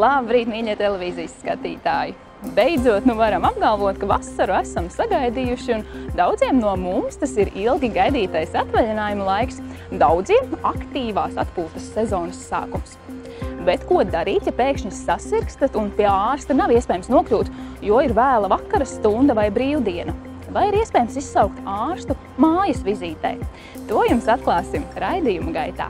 Labrīt, mīļie televīzijas skatītāji! Beidzot, varam apgalvot, ka vasaru esam sagaidījuši, un daudziem no mums tas ir ilgi gaidītais atvaļinājuma laiks, daudziem aktīvās atpūtas sezonas sākums. Bet ko darīt, ja pēkšņi sasirgstat un pie ārsta nav iespējams nokļūt, jo ir vēla vakara stunda vai brīvdiena? Vai ir iespējams izsaukt ārstu mājas vizītē? To jums atklāsim raidījuma gaitā.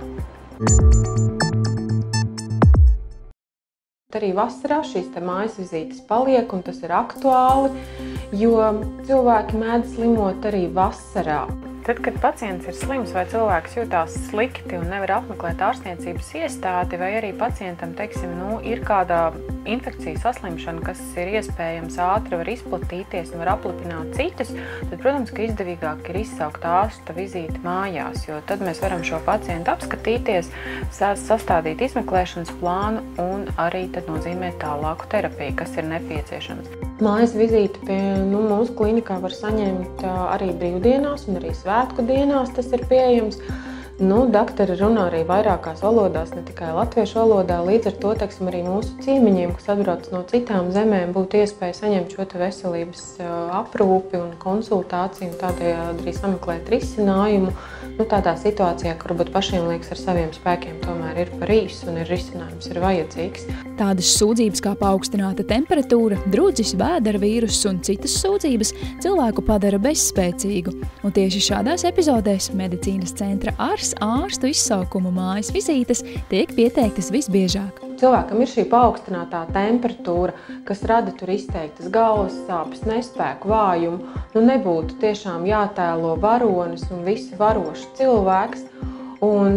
Arī vasarā šīs mājas vizītes paliek, un tas ir aktuāli, jo cilvēki mēdz slimot arī vasarā. Tad, kad pacients ir slims vai cilvēks jūtās slikti un nevar apmeklēt ārstniecības iestādi, vai arī pacientam, ir kāda infekcija saslimšana, kas ir iespējams ātri var izplatīties un var aplipināt citus, tad, protams, ka izdevīgāk ir izsaukt ārsta vizīti mājās, jo tad mēs varam šo pacientu apskatīties, sastādīt izmeklēšanas plānu un arī tad nozīmēt tālāku terapiju, kas ir nepieciešams. Mājas vizīti pie mūsu klinikā var saņemt arī brīvdienās un arī svētku dienās tas ir pieejams. Daktori runā arī vairākās valodās, ne tikai latviešu valodā, līdz ar to, arī mūsu ciemiņiem, kas atbrauc no citām zemēm, būtu iespēja saņemt šo veselības aprūpi un konsultāciju un tādējādi arī sameklēt risinājumu. Tādā situācijā, kur varbūt pašiem liekas ar saviem spēkiem tomēr ir par īsu un risinājums ir vajadzīgs. Tādas sūdzības kā paaugstināta temperatūra, drudzis, vēdera vīruss un citas sūdzības cilvēku padara bezspēcīgu. Un tieši šādās epizodēs medicīnas centra ārstu izsaukumu mājas vizītes tiek pieteiktas visbiežāk. Cilvēkam ir šī paaugstinātā temperatūra, kas rada tur izteiktas galvas sāpes, nespēku, vājumu. Nebūtu tiešām jātēlo varonis un visi varošs cilvēks un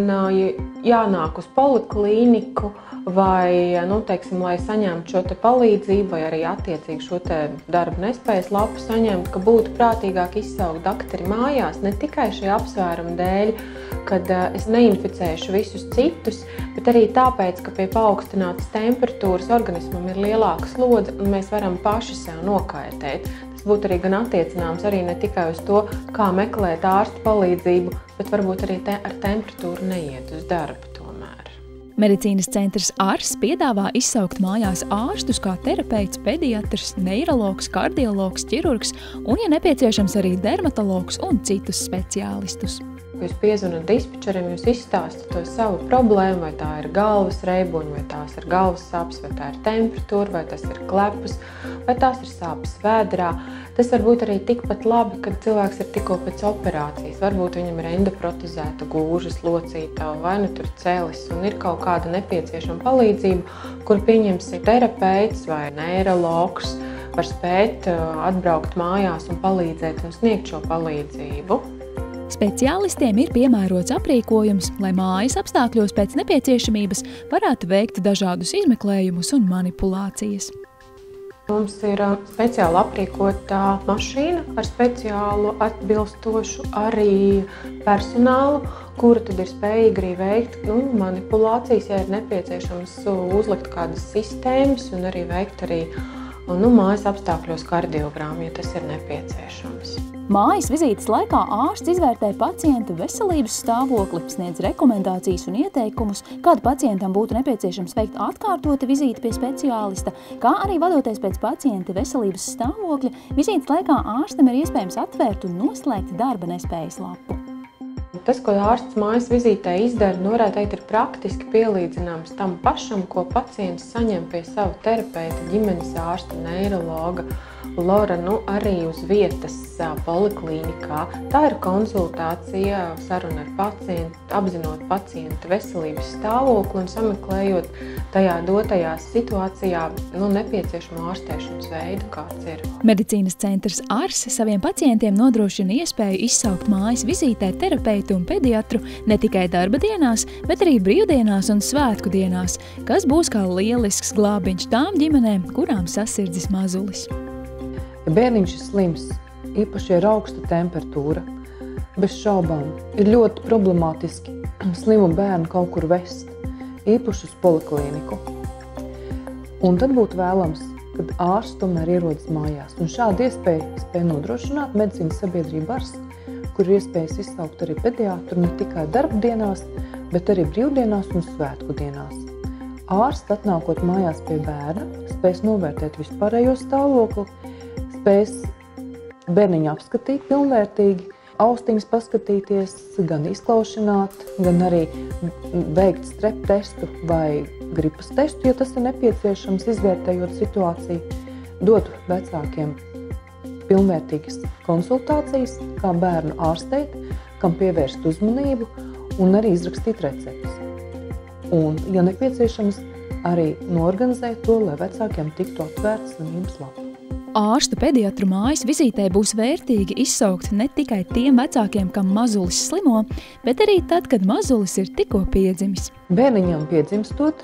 jānāk uz poliklīniku vai, lai saņemtu šo palīdzību vai arī attiecīgi šo darba nespējas lapu saņemt, ka būtu prātīgāk izsaukt dakteri mājās, ne tikai šie apsvērumi dēļ, kad es neinficēšu visus citus, bet arī tāpēc, ka pie paaugstinātas temperatūras organismam ir lielāka slodze un mēs varam paši sev nokaitēt. Tas būtu arī gan attiecināms arī ne tikai uz to, kā meklēt ārsta palīdzību, bet varbūt arī ar temperatūru neiet uz darbu tomēr. Medicīnas centrs ARS piedāvā izsaukt mājās ārstus kā terapeits, pediatrs, neirologs, kardiologs, ķirurgs un, ja nepieciešams, arī dermatologs un citus speciālistus. Jūs piezvanat dispečerim, jūs izstāstat to savu problēmu, vai tā ir galvas reibuņi, vai tās ir galvas sāpes, vai tā ir temperatūra, vai tas ir klepus, vai tās ir sāpes vēderā. Tas var būt arī tikpat labi, kad cilvēks ir tikko pēc operācijas. Varbūt viņam ir endoprotezēta gūža, locīta, vai tur celis un ir kaut kāda nepieciešama palīdzība, kur pieņemsim terapeits vai neirologs var spēt atbraukt mājās un palīdzēt un sniegt šo palīdzību. Speciālistiem ir piemērots aprīkojums, lai mājas apstākļos pēc nepieciešamības varētu veikt dažādus izmeklējumus un manipulācijas. Mums ir speciāli aprīkota mašīna ar speciālu atbilstošu arī personālu, kura tad ir spējīga arī veikt manipulācijas, ja ir nepieciešams uzlikt kādas sistēmas un arī veikt arī mājas apstākļos kardiogrammu, ja tas ir nepieciešams. Mājas vizītes laikā ārsts izvērtē pacienta veselības stāvokli, sniedz rekomendācijas un ieteikumus, kādu pacientam būtu nepieciešams veikt atkārtoti vizīti pie speciālista, kā arī vadoties pēc pacienta veselības stāvokļa, vizītes laikā ārstam ir iespējams atvērt un noslēgt darba nespējas lapu. Tas, ko ārsts mājas vizītē izdara, varētu teikt, ir praktiski pielīdzināms tam pašam, ko pacients saņem pie sava terapeita, ģimenes ārsta, neirologa, Lora, arī uz vietas poliklīnikā. Tā ir konsultācija, saruna ar pacientu, apzinot pacienta veselības stāvokli un sameklējot tajā dotajā situācijā nepieciešamo ārstēšanas veidu, kāds ir. Medicīnas centrs ARS saviem pacientiem nodrošina iespēju izsaukt mājas vizītē terapeitu un pediatru ne tikai darba dienās, bet arī brīvdienās un svētku dienās, kas būs kā lielisks glābiņš tām ģimenēm, kurām sasirdzis mazulis. Ja bērniņš ir slims, īpaši ir augsta temperatūra, bez šaubām ir ļoti problemātiski slimu bērnu kaut kur vest, īpaši uz poliklīniku. Un tad būtu vēlams, kad ārsts tomēr ierodas mājās. Un šādu iespēju spēj nodrošināt medicīnas sabiedrība ARS, kur ir iespējas izsaukt arī pediatru ne tikai darba dienās, bet arī brīvdienās un svētku dienās. Ārsts, atnākot mājās pie bērna, spēs novērtēt vispārējo stāvokli, spēs bērniņu apskatīt pilnvērtīgi, austiņas paskatīties, gan izklaušanāt, gan arī veikt strep testu vai gripas testu, ja tas ir nepieciešams, izvērtējot situāciju, dot vecākiem pilnvērtīgas konsultācijas, kā bērnu ārstēt, kam pievērst uzmanību un arī izrakstīt receptes. Un, ja nepieciešams, arī noorganizēt to, lai vecākiem tiktu atvērts slimības lapa. Ārstu pediatru mājas vizītē būs vērtīgi izsaukt ne tikai tiem vecākiem, kam mazulis slimo, bet arī tad, kad mazulis ir tikko piedzimis. Bērniņam piedzimstot,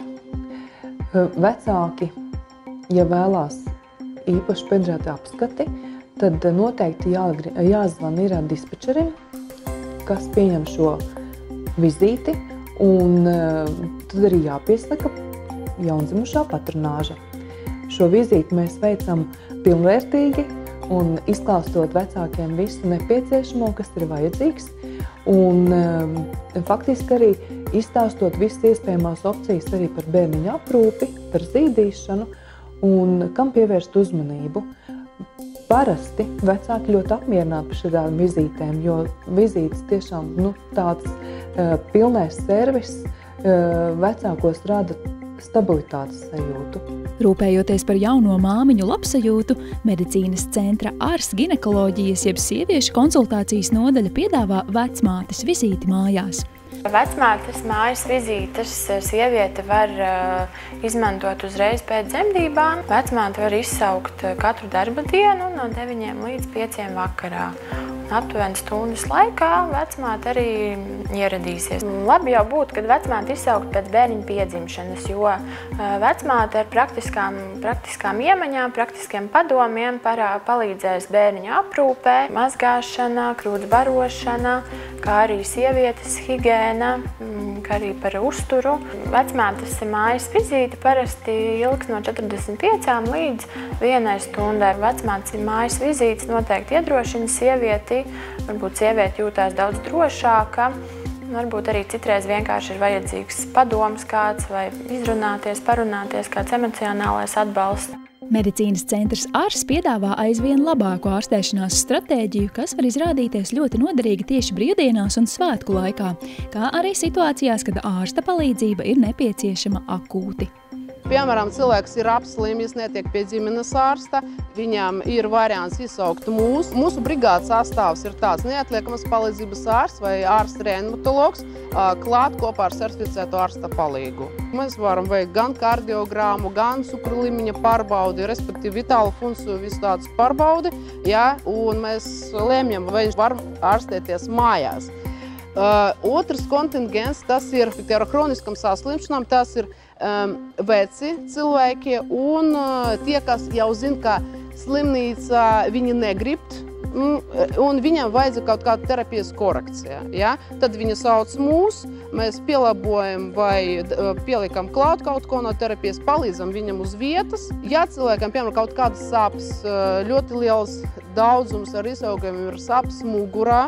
vecāki, ja vēlās īpaši pediatra apskati, tad noteikti jāzvan ir dispečerim, kas pieņem šo vizīti, un tad arī jāpiesaka jaundzimušā patronāža. Šo vizīti mēs veicam pilnvērtīgi un izklāstot vecākiem visu nepieciešamo, kas ir vajadzīgs, un faktiski arī izstāstot visas iespējamās opcijas arī par bērniņu aprūpi, par zīdīšanu un kam pievērst uzmanību. Parasti vecāki ļoti apmierināti par šādām vizītēm, jo vizītes tiešām tāds pilnais servis vecākos rada stabilitātes sajūtu. Rūpējoties par jauno māmiņu labsajūtu, medicīnas centra ārs ginekoloģijas jeb sieviešu konsultācijas nodaļa piedāvā vecmātes vizīti mājās. Vecmātes mājas vizītes sieviete var izmantot uzreiz pēc dzemdībām. Vecmāte var izsaukt katru darba dienu no 9 līdz 5 vakarā. Aptuveni stundas laikā vecmāte arī ieradīsies. Labi jau būtu, kad vecmāte izsaukt pēc bērniņa piedzimšanas, jo vecmāte ar praktiskām iemaņām, praktiskiem padomiem palīdzēs bērniņa aprūpē, mazgāšana, krūts barošana, kā arī sievietes higiēna, kā arī par uzturu. Vecmātes mājas vizīte parasti ilgs no 45 līdz 1 stundai. Vecmātes mājas vizītes noteikti iedrošina sievieti. Varbūt sieviete jūtās daudz drošāka. Varbūt arī citreiz vienkārši ir vajadzīgs padoms kāds vai izrunāties, parunāties, kāds emocionālais atbalsts. Medicīnas centrs ārs piedāvā aizvien labāku ārstēšanās stratēģiju, kas var izrādīties ļoti noderīga tieši brīvdienās un svētku laikā, kā arī situācijās, kad ārsta palīdzība ir nepieciešama akūti. Piemēram, cilvēks ir apslimis, netiek pie ģimenes ārsta, viņam ir variants izsaukt mūsu. Mūsu brigādes sastāvs ir tāds neatliekamas palīdzības ārsts vai ārsts reanimatologs, klāt kopā ar certificēto ārsta palīgu. Mēs varam veikt gan kardiogrammu, gan cukru līmeņa pārbaudi, respektīvi vitālu funkciju visu tādas pārbaudi, un mēs lēmjam, vai viņš var ārstēties mājās. Otrs kontingents, tas ir ar kroniskam saslimšanām, tas ir veci cilvēki un tie, kas jau zina, ka slimnīca viņi negrib, un viņam vajadzīga kaut kāda terapijas korekcija. Tad viņi sauc mūs, mēs pielabojam vai pieliekam klāt kaut ko no terapijas, palīdzam viņam uz vietas. Ja cilvēkam, piemēram, kaut kādas sāpes, ļoti liels daudzums ar izsaukajiem ir sāpes mugurā,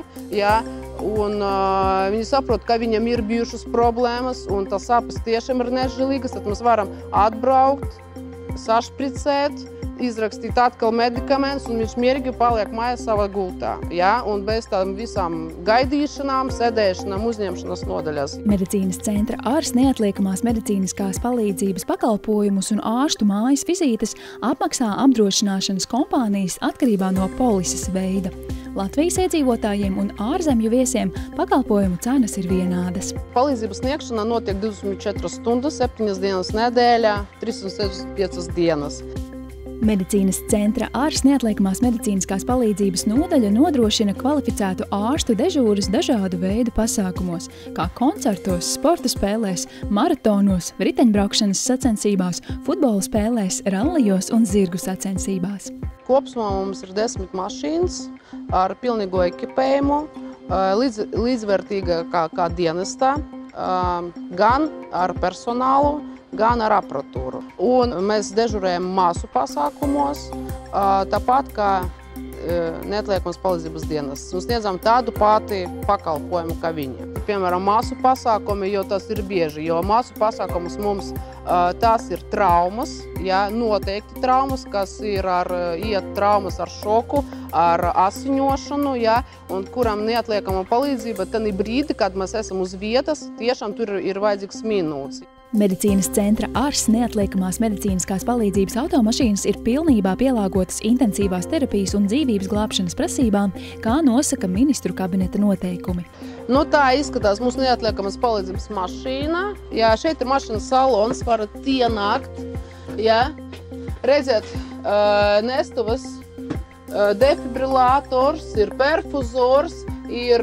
un viņi saprot, ka viņam ir bijušas problēmas, un tas sāpes tiešām ir nežēlīgas, tad mēs varam atbraukt, sašpricēt, izrakstīt atkal medikamentus, un viņš mierīgi paliek mājās savā gultā. Un bez tām visām gaidīšanām, sēdēšanām, uzņemšanas nodaļās. Medicīnas centra ārs neatliekamās medicīniskās palīdzības pakalpojumus un ārstu mājas vizītes apmaksā apdrošināšanas kompānijas atkarībā no polises veida. Latvijas iedzīvotājiem un ārzemju viesiem pakalpojumu cenas ir vienādas. Palīdzības sniegšana notiek 24 stundas, 7 dienas nedēļā, 365 dienas. Medicīnas centra ārs neatliekamās medicīniskās palīdzības nodaļa nodrošina kvalificētu ārstu dežūras dažādu veidu pasākumos, kā koncertos, sporta spēlēs, maratonos, riteņbraukšanas sacensībās, futbola spēlēs, rallijos un zirgu sacensībās. Kopsumā mums ir 10 mašīnas ar pilnīgo ekipējumu, līdzvērtīga kā dienestā, gan ar personālu, gan ar aparatūru. Un mēs dežurējam māsu pasākumos, tāpat kā neatliekamas palīdzības dienas un sniedzam tādu pati pakalpojumu kā viņi. Piemēram, māsu pasākumi, jo tas ir bieži, jo māsu pasākumus mums tās ir traumas, ja, noteikti traumas, kas ir iet traumas ar šoku, ar asiņošanu, ja, un kuram neatliekama palīdzība, tad brīdi, kad mēs esam uz vietas, tiešām tur ir vajadzīgs minūtes. Medicīnas centra ARS neatliekamās medicīniskās palīdzības automašīnas ir pilnībā pielāgotas intensīvās terapijas un dzīvības glābšanas prasībām, kā nosaka ministru kabineta noteikumi. Nu, tā izskatās mūsu neatliekamas palīdzības mašīna. Jā, šeit ir mašīnas salons, varat ienākt. Jā. Redziet, nestuvas, defibrilātors, ir perfuzors, ir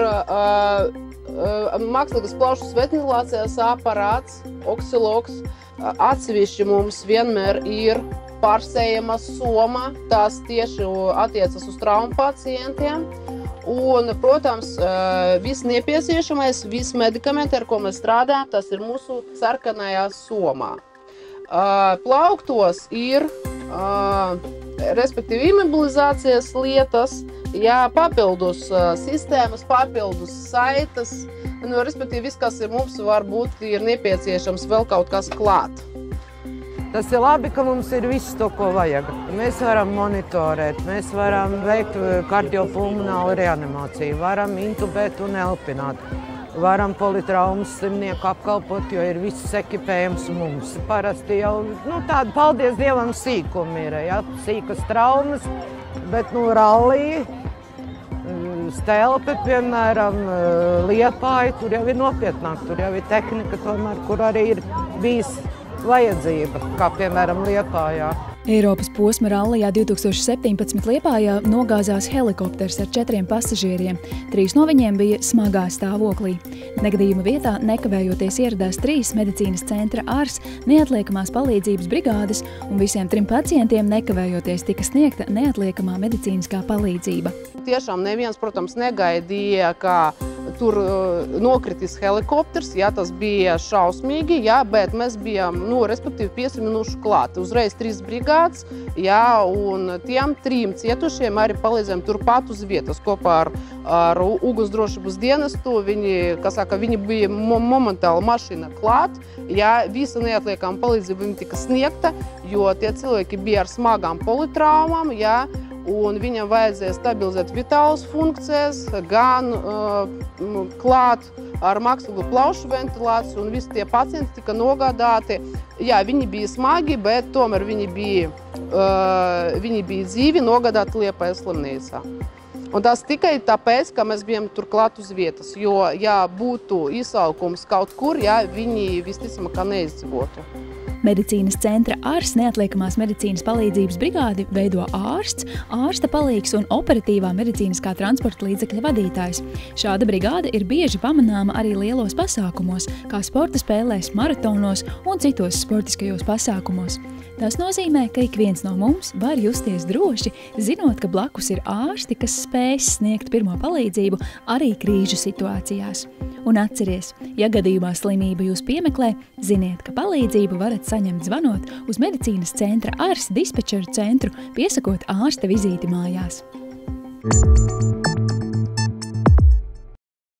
mākslīgas plaušas ventilācijas aparāts, oksilogs. Atsevišķi mums vienmēr ir pārsējama soma, tās tieši attiecas uz traumu pacientiem. Un, protams, viss nepieciešamais, viss medikamenti, ar ko mēs strādājam, tas ir mūsu sarkanajā somā. Plauktos ir, respektīvi, imobilizācijas lietas, jā, papildus sistēmas, papildus saites, nu, respektīvi, viss, kas ir mums, varbūt ir nepieciešams vēl kaut kas klāt. Tas ir labi, ka mums ir viss to, ko vajag. Mēs varam monitorēt, mēs varam veikt kardiopulmonālu reanimāciju, varam intubēt un elpināt, varam politraumas slimnieku apkalpot, jo ir viss ekipējums mums. Parasti jau tādi, paldies Dievam, sīkumi ir, ja? Sīkas traumas, bet rallija, Stelpe, piemēram, Liepāja, tur jau ir nopietnāk, tur jau ir tehnika, tomēr, kur arī ir bijis vajadzība, kā piemēram Liepājā. Eiropas posma rallijā 2017 Liepājā nogāzās helikopters ar 4 pasažieriem. 3 no viņiem bija smagā stāvoklī. Negadījuma vietā nekavējoties ieradās 3 medicīnas centra ARS neatliekamās palīdzības brigādes, un visiem 3 pacientiem nekavējoties tika sniegta neatliekamā medicīniskā palīdzība. Tiešām neviens, protams, negaidīja, ka tur nokritīs helikopters, jā, tas bija šausmīgi, jā, bet mēs bijām, respektīvi 5 minūšu klāt. Uzreiz 3 brigādes, jā, un tiem 3 cietušiem arī palīdzējām turpat uz vietas kopā ar ugunsdrošības dienestu. Viņi bija momentāli mašīna klāt, jā, visa neatliekama palīdzība viņiem tika sniegta, jo tie cilvēki bija ar smagām politraumām, jā, un viņam vajadzēja stabilizēt vitālas funkcijas, gan klāt ar mākslīgu plaušu ventilāciju, un visi tie pacienti tika nogādāti. Jā, viņi bija smagi, bet tomēr viņi bija dzīvi nogādāti Liepājas slimnīcā. Un tas tikai tāpēc, ka mēs bijām tur klāt uz vietas, jo, ja būtu izsaukums kaut kur, jā, viņi visticamāk neizdzīvotu. Medicīnas centra ARS neatliekamās medicīnas palīdzības brigādi veido ārsts, ārsta palīgs un operatīvā medicīniskā transporta līdzekļa vadītājs. Šāda brigāde ir bieži pamanāma arī lielos pasākumos, kā sporta spēlēs, maratonos un citos sportiskajos pasākumos. Tas nozīmē, ka ik viens no mums var justies droši, zinot, ka blakus ir ārsti, kas spēs sniegt pirmo palīdzību arī krīžu situācijās. Un atceries, ja gadījumā slimība jūs piemeklē, ziniet, ka palīdzību varat saņemt zvanot uz medicīnas centra ARS dispečeru centru, piesakot ārsta vizīti mājās.